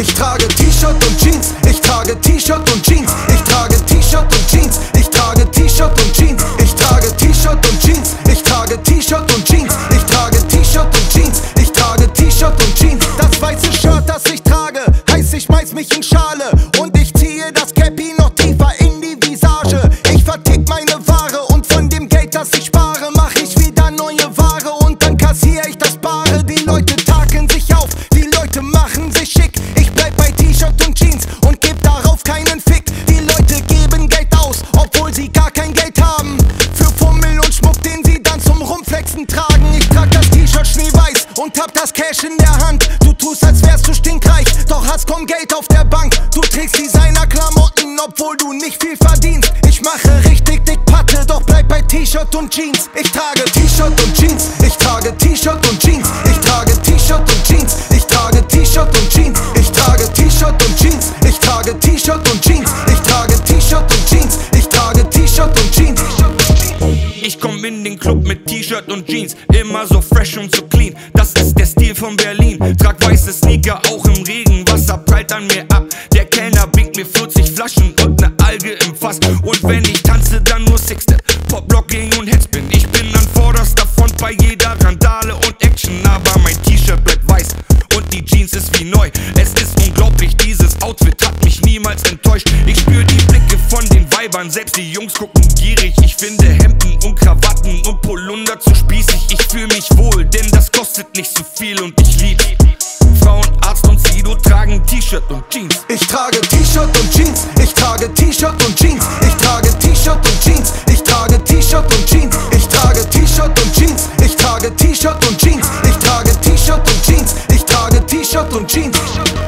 Ich trage T-Shirt und Jeans. Ich trage T-Shirt und Jeans. Ich trage T-Shirt und Jeans. Ich trage T-Shirt und Jeans. Ich trage T-Shirt und Jeans. Ich trage T-Shirt und Jeans. Ich trage T-Shirt und Jeans. Ich trage T-Shirt und Jeans. Das weiße Shirt, das ich trage, heißt, ich schmeiß mich in Schale. Und ich ziehe das Cappy noch tiefer in die Visage. Ich vertick meine Ware und von dem Geld, das ich spare, mach ich wieder neue Ware und dann kassiere ich das Bare. Die Leute takeln sich auf, die Leute machen sich schick. Ich bleib bei T-Shirt und Jeans und geb darauf keinen Fick. Die Leute geben Geld aus, obwohl sie gar kein Geld haben. Für Fummel und Schmuck, den sie dann zum Rumflexen tragen. Ich trag das T-Shirt schneeweiß und hab das Cash in der Hand. Du tust, als wärst du stinkreich, doch hast kaum Geld auf der Bank. Du trägst Designer-Klamotten, obwohl du nicht viel verdienst. Ich mache richtig dick Patte, doch bleib bei T-Shirt und Jeans. Ich trage T-Shirt und Jeans. Ich trage T-Shirt und Jeans. Ich trage T-Shirt und Jeans. Ich trage T-Shirt und Jeans. Ich trage T-Shirt und Jeans. Ich trage T-Shirt und Jeans. Ich trage T-Shirt und Jeans. Ich trage T-Shirt und Jeans. Ich komm in den Club mit T-Shirt und Jeans, immer so fresh und so clean. Das ist der Stil von Berlin. Trag weiße Sneaker, auch im Regen. Wasser prallt an mir ab. Der Kellner bringt mir 40 Flaschen und ne Alge im Fass. Und wenn ich tanze, dann nur Sixstep, Pop-Blocking und Headspin. Ich bin an vorderster Front bei jeder Randale und Action. Aber mein T-Shirt bleibt weiß und die Jeans ist wie neu. Es ist unglaublich, dieses Outfit hat mich niemals enttäuscht. Ich spür die Blicke von den Weibern, selbst die Jungs gucken gierig. Ich finde Hemden und Krawatten und Polunder zu spießig. Ich fühl mich wohl, denn das kostet nicht so viel und ich lieb Frauen, Arzt und Sido tragen T-Shirt und Jeans. Ich trage T-Shirt und Jeans. Ich trage T-Shirt und Jeans. Ich trage T-Shirt und Jeans. Ich trage T-Shirt und Jeans. Ich trage T-Shirt und Jeans. Ich trage T-Shirt und Jeans. Ich trage T-Shirt und Jeans. Ich trage T-Shirt und Jeans.